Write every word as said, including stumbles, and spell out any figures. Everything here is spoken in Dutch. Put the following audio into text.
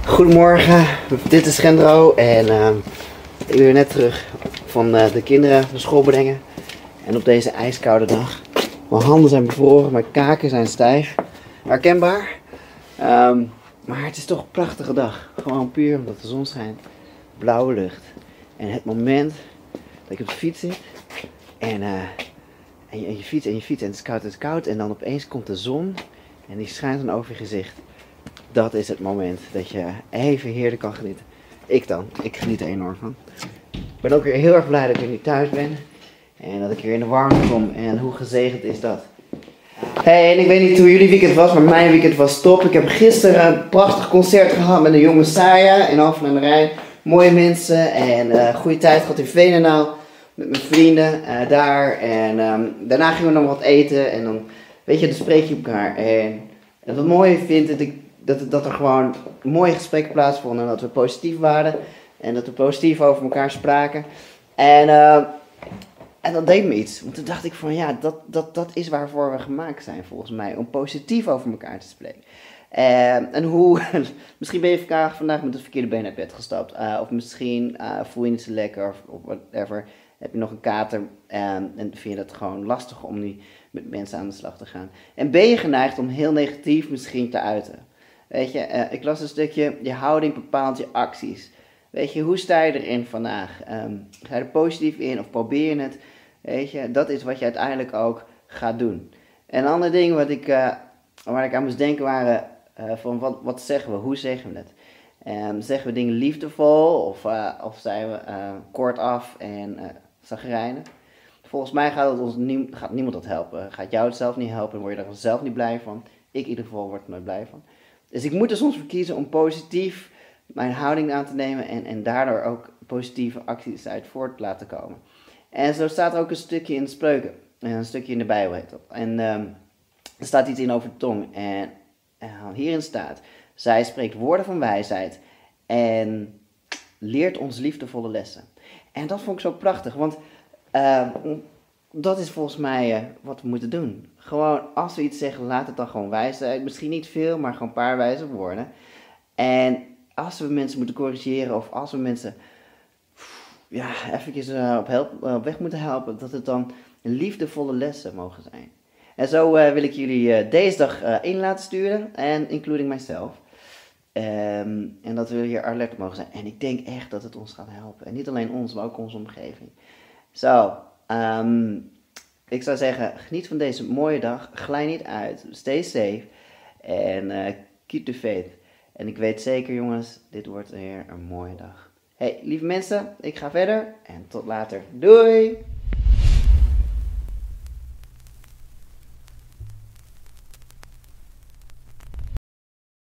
Goedemorgen, dit is Gendro en uh, ik ben weer net terug van uh, de kinderen naar school brengen. En op deze ijskoude dag, mijn handen zijn bevroren, mijn kaken zijn stijf, herkenbaar. Um, maar het is toch een prachtige dag, gewoon puur omdat de zon schijnt, blauwe lucht. En het moment dat ik op de fiets zit en, uh, en, je, en je fiets en je fiets en het is koud, het is koud en dan opeens komt de zon en die schijnt dan over je gezicht. Dat is het moment dat je even heerlijk kan genieten. Ik dan, ik geniet er enorm van. Ik ben ook weer heel erg blij dat ik weer nu thuis ben. En dat ik weer in de warmte kom. En hoe gezegend is dat. Hey, en ik weet niet hoe jullie weekend was, maar mijn weekend was top. Ik heb gisteren een prachtig concert gehad met de jonge Saya in Alphen aan de Rijn. Mooie mensen en uh, goede tijd gehad in Veenendaal. Met mijn vrienden uh, daar. En um, daarna gingen we nog wat eten. En dan, weet je, dan spreek je elkaar. En, en wat mooi vind dat ik... Dat, dat er gewoon mooie gesprekken plaatsvonden en dat we positief waren. En dat we positief over elkaar spraken. En, uh, en dat deed me iets. Want toen dacht ik van ja, dat, dat, dat is waarvoor we gemaakt zijn volgens mij. Om positief over elkaar te spreken. Uh, en hoe, misschien ben je vandaag met het verkeerde been naar bed gestapt. Uh, of misschien uh, voel je niet zo lekker of, of whatever. Heb je nog een kater uh, en vind je dat gewoon lastig om nu met mensen aan de slag te gaan. En ben je geneigd om heel negatief misschien te uiten. Weet je, uh, ik las een stukje, je houding bepaalt je acties. Weet je, hoe sta je erin vandaag? Um, ga je er positief in of probeer je het? Weet je, dat is wat je uiteindelijk ook gaat doen. En een ander ding wat ik, uh, waar ik aan moest denken waren, uh, van wat, wat zeggen we, hoe zeggen we het? Um, zeggen we dingen liefdevol of, uh, of zijn we uh, kortaf en uh, chagrijnig? Volgens mij gaat, het ons nie, gaat niemand dat helpen. Gaat jou het zelf niet helpen en word je er zelf niet blij van. Ik in ieder geval word er nooit blij van. Dus ik moet er soms voor kiezen om positief mijn houding aan te nemen en, en daardoor ook positieve acties uit voort te laten komen. En zo staat er ook een stukje in de Spreuken, een stukje in de Bijbel heet dat. En um, er staat iets in over de tong en uh, hierin staat, zij spreekt woorden van wijsheid en leert ons liefdevolle lessen. En dat vond ik zo prachtig, want uh, dat is volgens mij uh, wat we moeten doen. Gewoon, als we iets zeggen, laat het dan gewoon wijs zijn. Misschien niet veel, maar gewoon een paar wijze woorden. En als we mensen moeten corrigeren of als we mensen ja, eventjes uh, op, help, uh, op weg moeten helpen, dat het dan liefdevolle lessen mogen zijn. En zo uh, wil ik jullie uh, deze dag uh, in laten sturen, en including myself. Um, en dat we hier alert op mogen zijn. En ik denk echt dat het ons gaat helpen. En niet alleen ons, maar ook onze omgeving. Zo. Um, ik zou zeggen, geniet van deze mooie dag, glij niet uit, stay safe en uh, keep the faith. En ik weet zeker jongens, dit wordt weer een mooie dag. Hey, lieve mensen, ik ga verder en tot later. Doei!